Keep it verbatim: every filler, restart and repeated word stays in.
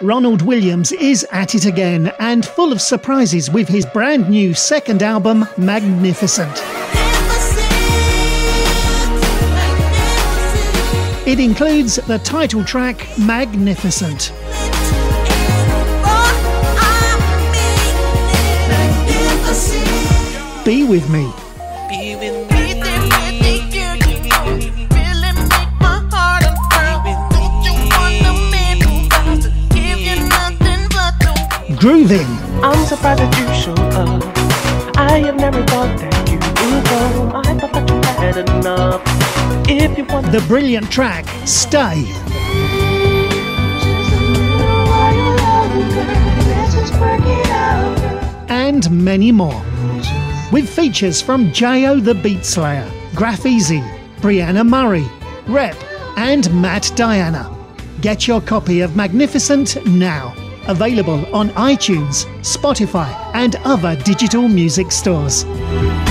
Ronald Williams is at it again and full of surprises with his brand new second album, Magnificent. It includes the title track, Magnificent. Be with me. Be with me. Really make my heart unfurl. Don't you want a man who vows to give you nothing but the Groove in. I'm surprised that you showed up. I have never thought that you would go. I thought that you had enough. If you want The brilliant track, Stay. And many more. With features from J O the Beatslayer, Grapheezy, Brianna Murray, Rep and Matt Diana. Get your copy of Magnificent now. Available on iTunes, Spotify and other digital music stores.